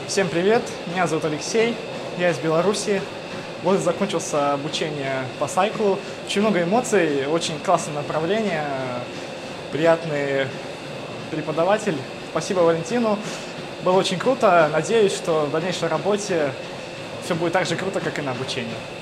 Всем привет, меня зовут Алексей, я из Беларуси. Вот закончился обучение по сайклу. Очень много эмоций, очень классное направление, приятный преподаватель. Спасибо Валентину. Было очень круто. Надеюсь, что в дальнейшей работе все будет так же круто, как и на обучении.